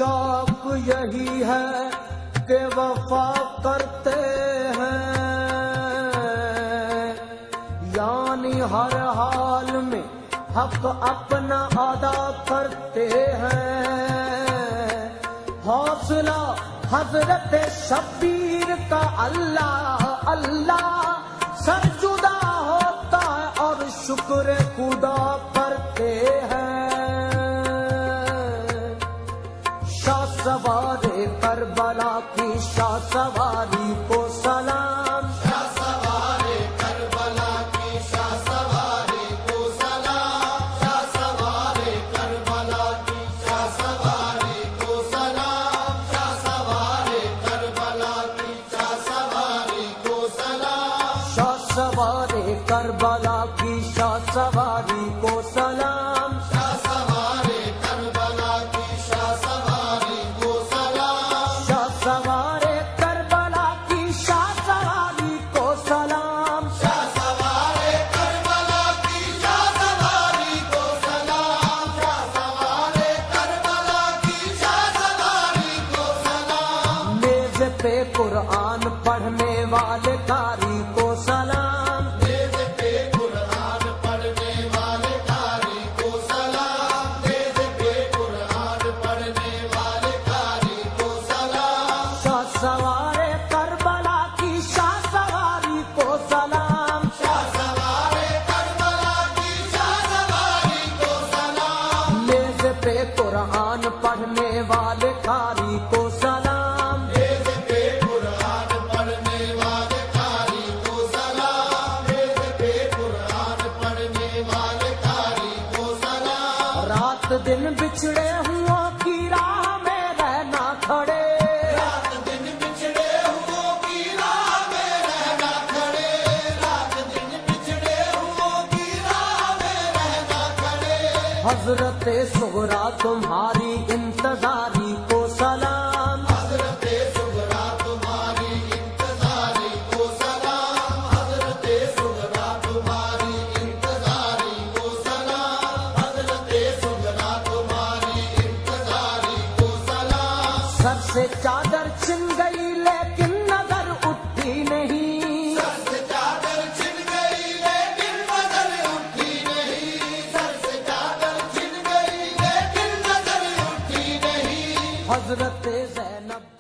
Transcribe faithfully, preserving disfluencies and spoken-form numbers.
شوق یہی ہے کہ وفا کرتے ہیں، یعنی ہر حال میں حق اپنا ادا کرتے ہیں۔ حوصلہ حضرت شبیر کا اللہ اللہ سر جدا ہوتا ہے اور شکر خدا کرتے ہیں۔ شاہ سوار کربلا کی شاہ سواری کو سلام، شاہ سوار کربلا کی شاہ سواری کو سلام، شاہ سوار کربلا کی شاہ سواری کو سلام، شاہ سوار کربلا کی شاہ سواری کو سلام، شاہ سوار کربلا کی شاہ سواری کو سلام، شاہ سوار کربلا کی شاہ سواری کو سلام، شاہ سوار کربلا کی شاہ سواری کو سلام، شاہ سوار کربلا کی شاہ سواری کو سلام، شاہ سوار کربلا کی شاہ سواری کو سلام، میز پہ قرآن پڑھنے والے قاری کو سلام، میز پہ قرآن پڑھنے والے قاری کو سلام، میز پہ قرآن پڑھنے والے قاری کو سلام، شاہ سوار کربلا کی شاہ سواری کو سلام، شاہ سوار کربلا کی شاہ سواری کو سلام، میز پہ قرآن پڑھنے والے قاری کو سلام، میز پہ قرآن پڑھنے والے قاری کو سلام، میز پہ قرآن پڑھنے والے قاری کو سلام، رات دن بچھڑے ہوں کی راہ میں رہنا کھڑے، رات دن بچھڑے ہوں کی راہ میں رہنا کھڑے، رات دن بچھڑے ہوں کی راہ میں رہنا کھڑے، حضرت سغرا تمہاری انتظاری کو سلام، حضرت سغرا تمہاری انتظاری کو سلام، حضرت سغرا تمہاری انتظاری کو سلام، حضرت سغرا تمہاری انتظاری کو سلام، سر سے چادر چھن گئی لیکن نظر اٹھی نہیں، سر سے چادر چھن گئی لیکن نظر اٹھی نہیں، سر سے چادر چھن گئی لیکن نظر اٹھی نہیں، حضرت زینب